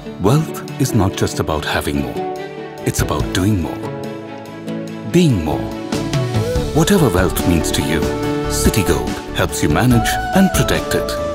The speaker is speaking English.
Wealth is not just about having more. It's about doing more. Being more. Whatever wealth means to you, Citigold helps you manage and protect it.